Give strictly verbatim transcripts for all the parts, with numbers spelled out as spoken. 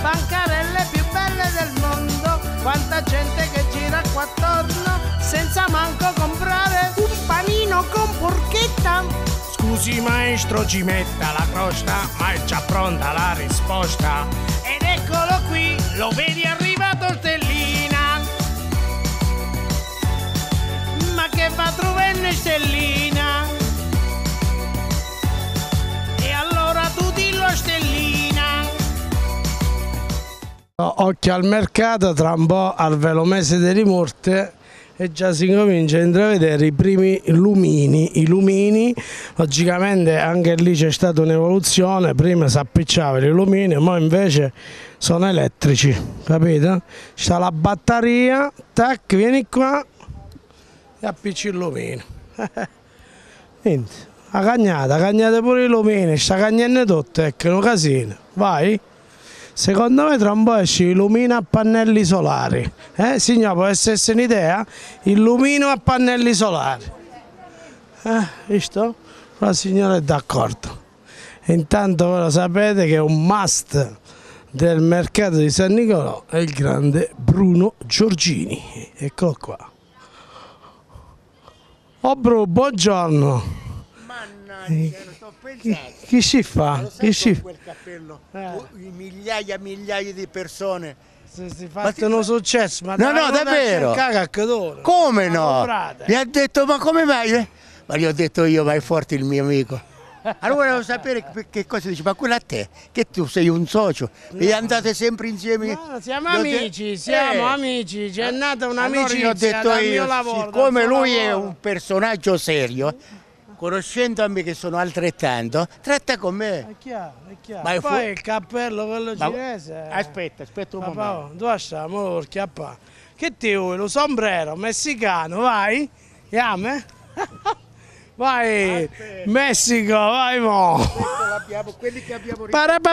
bancarelle più belle del mondo, quanta gente che gira qua attorno senza manco comprare un panino con porchetta. Scusi maestro, ci metta la crosta, ma è già pronta la risposta. Ed eccolo qui, lo vedi arrivato Stellina. Ma che va trovare Stellina? E allora tu dillo Stellina. Occhio al mercato, tra un po' al velomese delle morte e già si comincia a intravedere i primi lumini. I lumini, logicamente anche lì c'è stata un'evoluzione, prima si appicciavano i lumini, ma invece sono elettrici, capito? C'è la batteria, tac, vieni qua e appicci il lumino. Niente, la cagnata, cagnate pure i lumini, sta cagnando tutto, ecco, un casino, vai. Secondo me tra un po' esce illumino a pannelli solari. Eh, signor, può essere un'idea? Illumino a pannelli solari. Eh, visto? La signora è d'accordo. Intanto voi lo sapete che un must del mercato di San Nicolò è il grande Bruno Giorgini. Eccolo qua. Oh Bruno, buongiorno. Mannaggia, lo sto pensando. Chi si fa? Chi si fa? Quel cappello, eh. migliaia e migliaia di persone. Se si fatto un successo, ma no, no, davvero. Come no? Mi ha detto, ma come mai? Ma gli ho detto io, ma è forte il mio amico. Allora volevo sapere che cosa dice, ma quello a te, che tu sei un socio no. E andate sempre insieme. No, siamo amici, siamo eh. amici, c'è nata Allora un'amicizia ho detto dal io, mio lavoro. siccome lui lavoro. È un personaggio serio, conoscendomi che sono altrettanto, tratta con me. È chiaro, è chiaro. Ma è poi il cappello quello ma... cinese. Aspetta, aspetta un Papà, momento. dove stiamo per chiappare? Che ti vuoi? Lo sombrero messicano, vai? Chiame? Vai, aspetta. Messico, vai mo! Quelli che abbiamo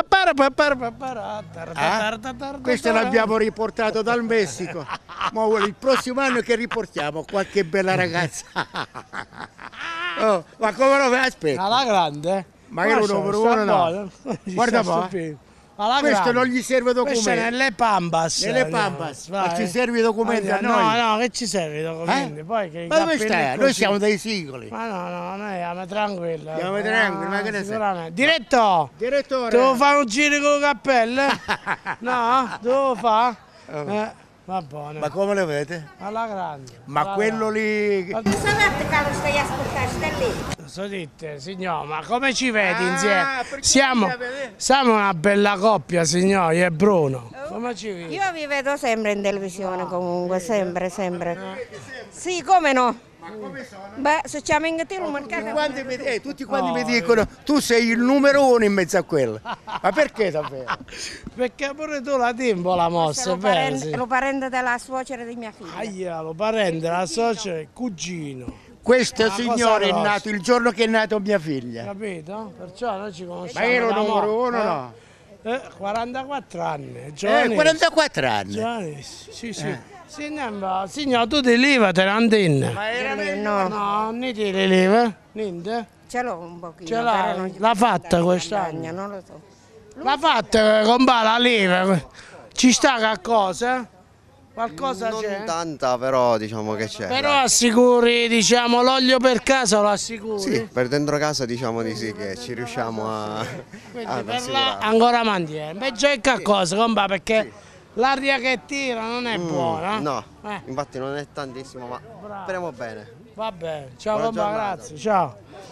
ah? Questo l'abbiamo riportato dal Messico. Ma il prossimo anno che riportiamo qualche bella ragazza. Oh, ma come lo fai? Aspetta. Alla grande? Magari uno per uno no. Guarda qua. Alla questo grande. Non gli serve documenti. Questo è nelle Pampas. Nelle Pampas. No, ma ci serve i documenti a noi? No, no, che ci serve i documenti? Eh? Poi che ma dove stai? Noi siamo dei singoli. Ma no, no, noi siamo tranquilli. Siamo tranquilli, ma che ne sai? Diretto! Direttore! Devo fare un giro con il cappello? No? Devo fare? Eh. Va buono. Ma come lo vede? Alla grande. Ma alla quello grande. lì... Ma sapete che lo stai ascoltando, stai lì? So dite, signor, ma come ci vedi ah, insieme? Siamo, siamo una bella coppia, signor, io e Bruno. Oh. Come ci vedi? Io vi vedo sempre in televisione comunque, sempre, sempre. Sì, come no? Ma come sono? Beh, se ci amiamo te lo tutti quanti, mi, eh, tutti quanti oh, mi dicono tu sei il numero uno in mezzo a quello. Ma perché davvero? Perché pure tu la timbo la mossa, è vero? Sì. Lo parente della suocera di mia figlia. Aia, lo parente della suocera è cugino. Questo signore è nato il giorno che è nato mia figlia. Capito? Perciò noi ci conosciamo. Ma ero numero uno, no? Eh, quarantaquattro anni. Eh, quarantaquattro anni. Giovanni, sì, sì. Eh. Signor, signor, tu ti leva te l'antenna? Ma era no. No, non ti leva? Niente? Ce l'ho un pochino. Ce l'hai? L'ha fatta quest'anno? Non lo so. L'ha fatta, compà la leva. Ci sta qualcosa? Qualcosa c'è? Non tanta, però diciamo che c'è. Però dai. Assicuri, diciamo, l'olio per casa lo assicuri? Sì, per dentro casa diciamo di sì, che ci riusciamo a... Quindi per là ancora mantiene. Beh, già è qualcosa, sì. Compà, perché... Sì. L'aria che tira non è mm, buona? No, eh. infatti non è tantissimo, ma bravo. Speriamo bene. Va bene, ciao compà, grazie, ciao.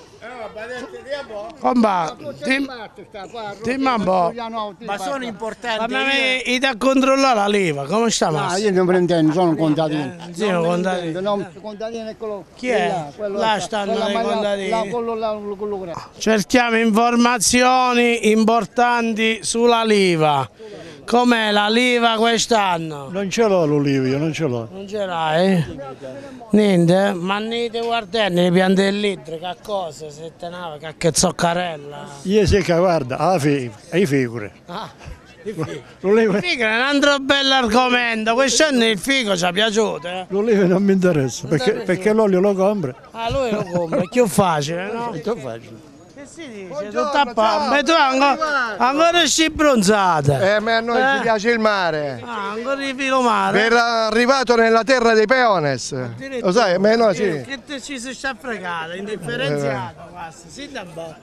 Compà, dimmi un po'. Ma sono importanti. Ma mi da controllare la leva, come sta messa? No, io non prendo, non sono contadino. Eh, sì, non contadino. No, contadino è quello. Chi è? Là, quello là stanno i contadini. Là, quello là, quello là. Cerchiamo informazioni importanti sulla leva. Com'è la liva quest'anno? Non ce l'ho l'oliva, io non ce l'ho. Non ce l'hai? Niente? Ma niente guardelli, le piante dell'idro, che cosa? Se te ne che zoccarella? Io sì che guarda, alla figa, ai figure. Ah, il figo. Il figo è un altro bell'argomento, quest'anno il figo ci è piaciuto. Eh? L'oliva non mi interessa, perché, perché l'olio lo compra. Ah, lui lo compra, è più facile, no? È più facile. Che si dice? Tutta a pa- ma tu ancora, ancora sci bronzata. Eh, ma a noi Eh? ci piace il mare. Ah, ancora di filo mare. Per arrivato nella terra dei peones. Lo sai, ma no, sì. Che te ci si sta fregando, indifferenziato quasi. Sì, da boh.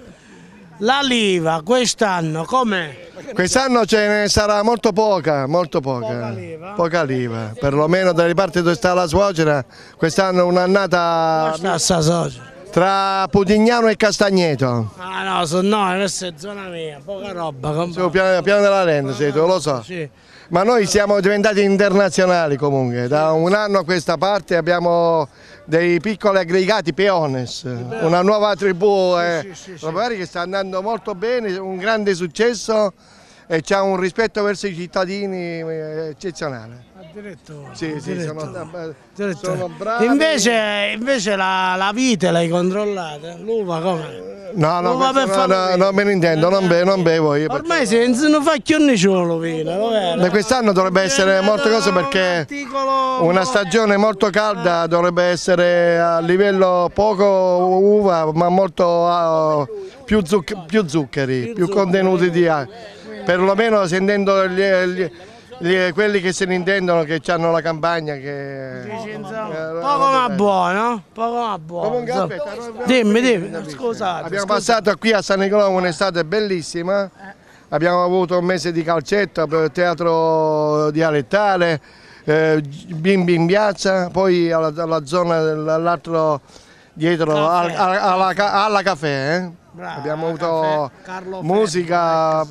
La liva quest'anno com'è? Quest'anno ce ne sarà molto poca, molto poca. Poca liva? Poca liva. Perlomeno dalle parti dove sta la suocera, quest'anno un'annata Sta sta socia. tra Putignano e Castagneto. Ah no, so, no, questa è zona mia, poca roba. Su piano, piano della Rende, sei tu, lo so. Sì. Ma noi siamo diventati internazionali comunque, da un anno a questa parte abbiamo dei piccoli aggregati peones, una nuova tribù, eh, sì, sì. magari che sta andando molto bene, un grande successo e c'ha un rispetto verso i cittadini eh, eccezionale. Addirittura. Sì, sì, sono, Addirittura. sono bravi. Invece, invece la, la vite l'hai controllata? L'uva come? No, no, L'uva per questo no, fare no, non me ne intendo, non, be, non bevo io. Ormai se non fa più nessuno vino, Da quest'anno dovrebbe essere molte cose perché una stagione molto calda dovrebbe essere a livello poco uva ma molto uh, più, zuc più zuccheri, più contenuti di acqua. Perlomeno sentendo gli, gli, gli, quelli che se ne intendono che hanno la campagna che... Eh, poco ma buono, poco ma buono. Comunque, aspetta, dimmi, dimmi, scusate. Abbiamo passato qui a San Nicolò un'estate bellissima, abbiamo avuto un mese di calcetto, teatro dialettale, eh, bimbi in piazza, poi alla, alla zona dell'altro dietro al, alla, alla caffè. Eh? Bravo, abbiamo avuto caffè, musica,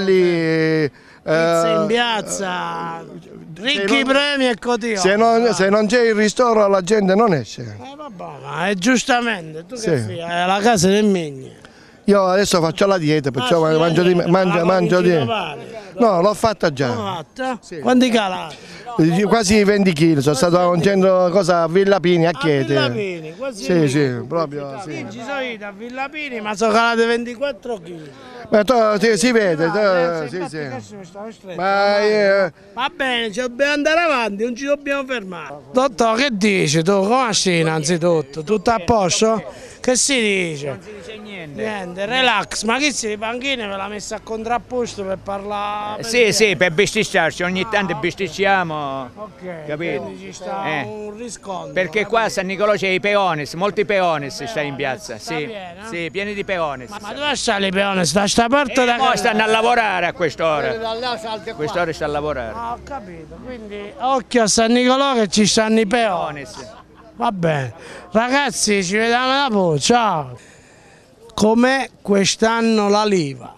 balli. Pizza in eh, piazza, ricchi non, premi e cotillon. Se non, se non c'è il ristoro la gente non esce. Eh, vabbè, ma è giustamente, tu sì. che fai? È la casa del Migni. Io adesso faccio la dieta, perciò ah, mangio di mangio, mangio di. No, l'ho fatta già. L'ho fatta? Sì. Quanti calati? Quasi venti chili, sono stato a un centro cosa, a Villa Pini, a Chieti. A Villa Pini, quasi. Sì, sì, proprio. Sì. Io ci sono io a Villa Pini, ma sono calate ventiquattro chili. Ma tu, sì, si vede, tu, ah, sì, sì. Stretto, ma io... Va bene, ci dobbiamo andare avanti, non ci dobbiamo fermare. Dottore, che dici tu? Come stai innanzitutto? Tutto a posto? Che si dice? Non si dice niente. Niente, relax, ma che si le panchine ve l'ha messa a contrapposto per parlare? Eh, sì, sì, per bisticciarci, ogni tanto bisticciamo, ok, capito? Quindi ci sta Eh. un riscontro. Perché qua a San Nicolò c'è i peones, molti peones stanno in piazza, sta sì, pieno? sì, pieni di peones. Ma dove stanno i peoni? Sta a sta parte E da mo stanno a lavorare a quest'ora, a quest'ora sta a lavorare. Ah, ho capito, quindi occhio a San Nicolò che ci stanno i peoni. Peones. Va bene, ragazzi, ci vediamo dopo, ciao. Com'è quest'anno la liva?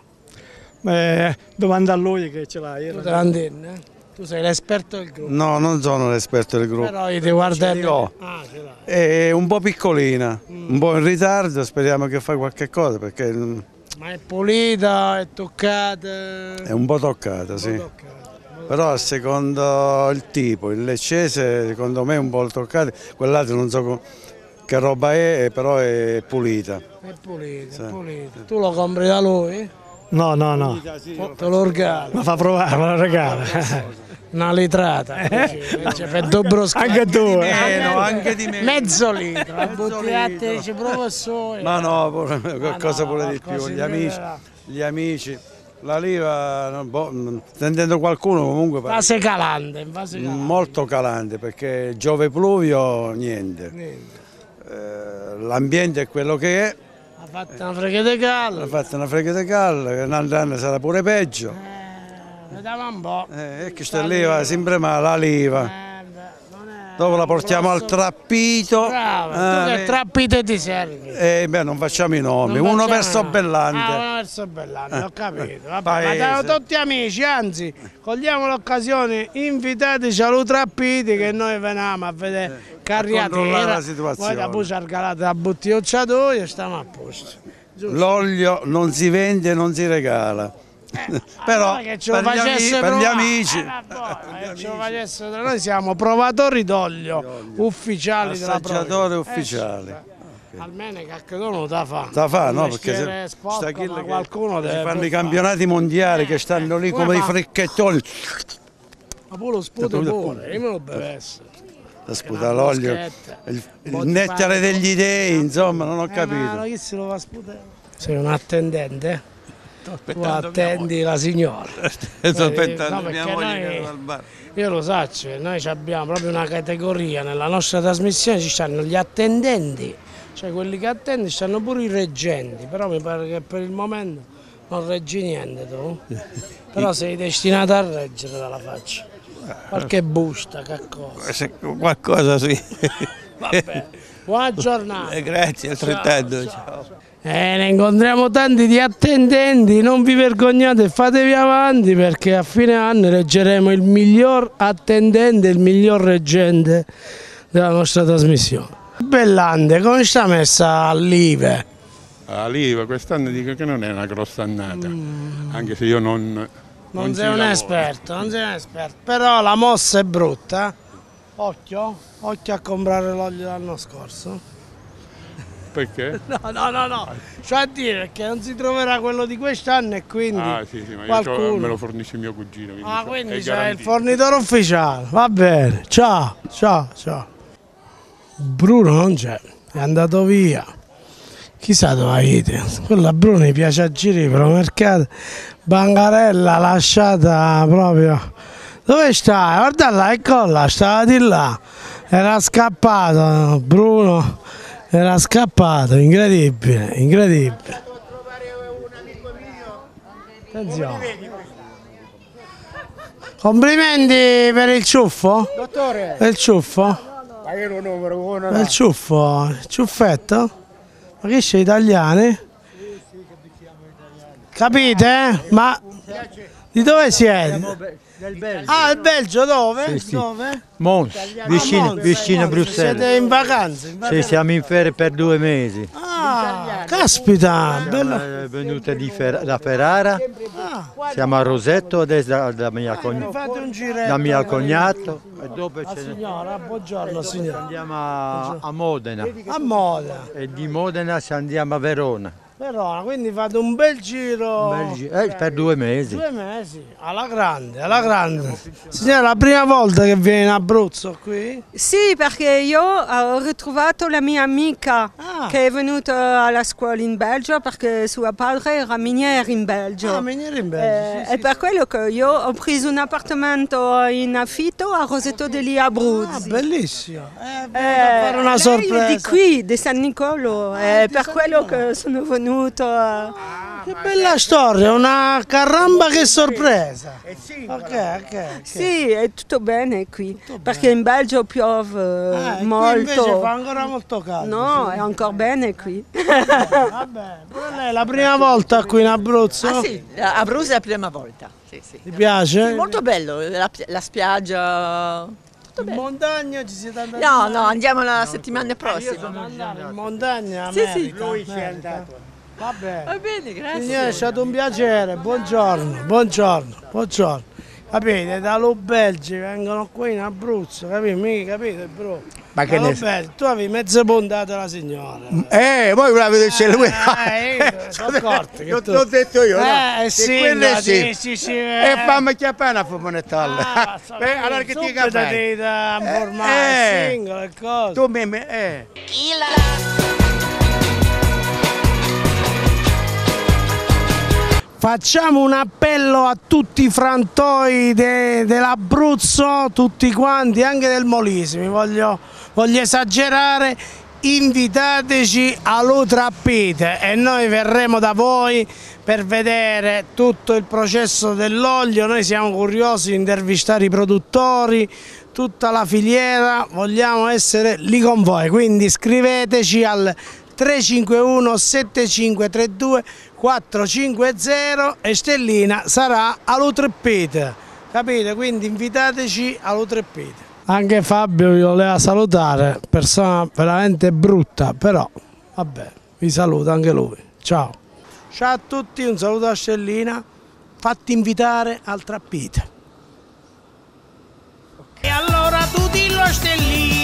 Eh, domanda a lui che ce l'ha. Tu te la intendi, eh? Tu sei l'esperto del gruppo. No, non sono l'esperto del gruppo. Però io ti guarderò. Ce l'ho. Ah, ce l'hai. È un po' piccolina, mm. un po' in ritardo, speriamo che fa qualche cosa perché ma è pulita, è toccata? è un po' toccata, sì. Un po' toccata. Però secondo il tipo, il leccese secondo me è un po' toccata, quell'altro non so che roba è, però è pulita. È pulita, sì. è pulita. Tu lo compri da lui? No, no, no. Oh, te lo regalo. Ma fa provare, me lo regala. Una litrata, cioè, per dobro scatto. Anche tu, Di eh. meno, anche di meno. Mezzo litro, la Mezzo bottiglietta litro. dice professore. Ma no, qualcosa no, pure di più, qualcosa gli in amici, generale. gli amici. La liva, no, boh, sentendo qualcuno comunque Fase calante, in fase calante. molto calante perché Giove pluvio niente. Niente. Eh, L'ambiente è quello che è, Ha fatto una frega di callo. ha fatto una frega di callo, che un altro anno sarà pure peggio. Eh, vediamo un po'. Eh, e che sta lì va sempre male la liva. Eh, beh, non è Dopo la un portiamo al grosso- trappito. Bravo, eh, tu che trappite ti servi? eh, beh, non facciamo i nomi, Non uno facciamo- verso Bellante. Ah, uno verso Bellante, ho capito. Vabbè, Paese. ma siamo tutti amici, anzi, cogliamo l'occasione, invitateci allo Trappiti che noi veniamo a vedere controllare carriatera. la situazione. Poi dopo ci regalate la bottigliacciatoia e stiamo a posto. Giusto? L'olio non si vende, non si regala. Però Allora che ce lo per gli, ami- facesse per gli provare. amici. Eh, vabbè, che ce lo facesse tra noi siamo provatori d'olio ufficiali della Assaggiatori provincia. ufficiali. Eh, sì, almeno che cacchedone non ta fa. Da fa, no? Il Perché se mestiere sporco, sta chi ma che qualcuno si deve fanno pur i campionati mondiali che stanno lì come come dei fa? fricchettoni. Ma pure lo sputo pure, io me lo bevesso. La sputa l'olio, il, il nettare degli dei, insomma, non ho Eh, ma capito. chi se lo va a sputare? sei un attendente? Sto Tu aspettando attendi la signora. Sto aspettando no, mia perché moglie noi- che va al bar. Io lo so, cioè, noi abbiamo proprio una categoria, nella nostra trasmissione ci stanno gli attendenti, cioè quelli che attendono, ci stanno pure i reggenti, però mi pare che per il momento non reggi niente tu, però sei destinato a reggere dalla faccia, qualche busta, che cosa. Se- Qualcosa sì. Vabbè, buona giornata. Eh, Grazie, altrettanto. Ciao. Eh, ne incontriamo tanti di attendenti, non vi vergognate, fatevi avanti perché a fine anno eleggeremo il miglior attendente, il miglior reggente della nostra trasmissione. Bellante, come sta messa all'Ive? All'Iva quest'anno dico che non è una grossa annata, anche se io non... Non, non sei ci un lavoro. esperto, non sei un esperto, però la mossa è brutta. Occhio, occhio a comprare l'olio dell'anno scorso. Perché? No, no, no, no, cioè a dire che non si troverà quello di quest'anno e quindi Ah sì, sì, ma io qualcuno... c'ho- me lo fornisce mio cugino. Quindi Ah, c'ho- quindi è c'è il garantito. fornitore ufficiale, va bene, ciao, ciao, ciao. Bruno non c'è, è andato via. Chissà dove avete. Quella a Bruno gli piace a girare per il mercato. Bancarella lasciata proprio. Dove stai? Guarda là, ecco là, stava di là. Era scappato, Bruno. Era scappato, incredibile, incredibile. Attenzione. Complimenti per il ciuffo? Dottore, Per il ciuffo? ma io lo numero uno. Per il ciuffo? Ciuffetto? Ma che sei italiani? Capite? Ma di dove siete? Del Belgio. Ah, il Belgio dove? Sì, sì. Dove? Mons, Ah, vicino, Monza, vicino a Monza. Bruxelles. Siete in vacanza? In Sì, vacanza. siamo in ferie per due mesi. Ah, caspita, bello. Siamo eh, venuti di Fer- da Ferrara, Ah, siamo a Rosetto adesso da, da mia, quindi cogn- fate un giretto. da mia cognato e dopo La ce ne signora, buongiorno signora. andiamo a, a Modena A Moda, e di Modena ci andiamo a Verona. Verona, quindi fate un bel giro. Un bel gi- eh, per due mesi. Due mesi, alla grande, alla grande. Signora, la prima volta che viene in Abruzzo qui? Sì, perché io ho ritrovato la mia amica Ah. che è venuta alla scuola in Belgio perché suo padre era miniere in Belgio. Ah, miniere in Belgio, Eh, sì, è sì, per quello che io ho preso un appartamento in affitto a Rosetto degli Ah, Abruzzi. bellissimo. Eh, Eh, per fare una lei sorpresa. è di qui, di San Nicolo, è di per San quello Nicolo. che sono venuto. a- Che bella storia, una caramba che sorpresa. Ok, ok. ok. Sì, è tutto bene qui, perché in Belgio piove Ah, e qui molto. invece fa ancora molto caldo. No, sì. è ancora bene qui. Vabbè, pure lei è la prima volta qui in Abruzzo? Ah sì, a Abruzzo è la prima volta. Sì, sì. Ti piace? Sì, molto bello, la, la spiaggia. Tutto In bello. montagna ci siete andati? No, no, andiamo la settimana prossima. Andare in montagna, Sì, sì. merita, Lui ci è merita. andato. Va bene. Va bene, grazie. Signore, è stato un piacere, buongiorno, buongiorno, buongiorno. Capite, da Belgi vengono qui in Abruzzo, capite? Mica capite, bro? Ma che Da ne Belgi, tu avevi mezzo puntato la signora. Eh, voi volete il cellulare? Eh, io sono accorto che L'ho tu- l'ho detto io, no? Eh, Che sì, quelle no, sì. sì, sì, sì, E eh. fammi chiappare una fumonettalla. Ah, so- Beh, allora che ti subito capai? ti da informare, Eh. singolo e cose. Tu mi... mi- Eh. Facciamo un appello a tutti i frantoi de- dell'Abruzzo, tutti quanti, anche del Molise, mi voglio, voglio esagerare, invitateci all'Utrappite e noi verremo da voi per vedere tutto il processo dell'olio, noi siamo curiosi di intervistare i produttori, tutta la filiera, vogliamo essere lì con voi, quindi scriveteci al tre cinque uno sette cinque tre due quattro cinque zero e Stellina sarà all'Utrappite, capite? Quindi invitateci all'Utrappite. Anche Fabio vi voleva salutare, persona veramente brutta, però vabbè, vi saluta anche lui. Ciao. Ciao a tutti, un saluto a Stellina, fatti invitare al Trappite. E allora tu dillo a Stellina.